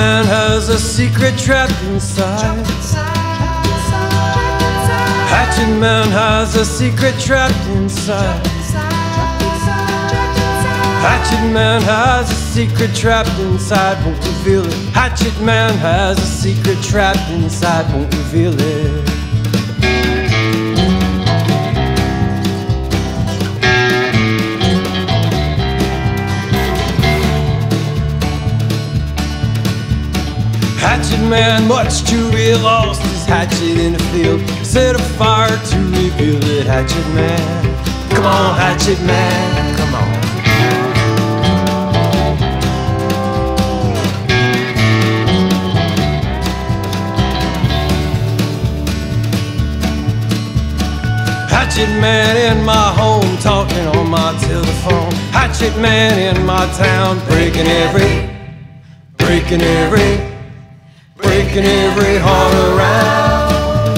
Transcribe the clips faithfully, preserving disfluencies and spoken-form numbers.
Man has a secret trapped inside. Hatchet Man has a secret trapped inside. Hatchet Man has a secret trapped inside, won't reveal it. Hatchet Man has a secret trapped inside, won't reveal it. Hatchet Man, much too real, lost his hatchet in the field. Set a fire to reveal it. Hatchet Man, come on, Hatchet Man, come on. Hatchet Man in my home, talking on my telephone. Hatchet Man in my town, breaking every, breaking every, breaking every heart around.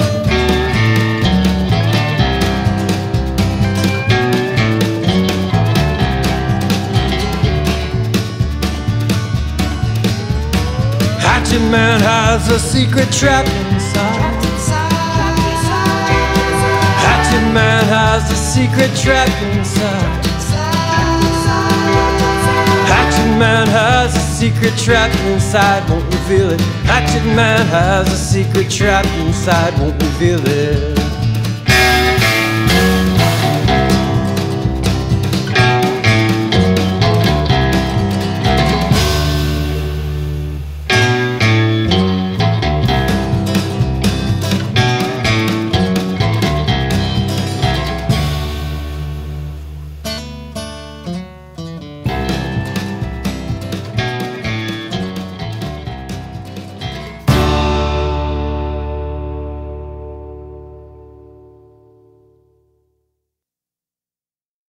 Hatchet Man has a secret trapped inside. Hatchet Man has a secret trapped inside. Hatchet Man has a secret trapped inside, won't reveal it. Hatchet Man has a secret trapped inside, won't reveal it.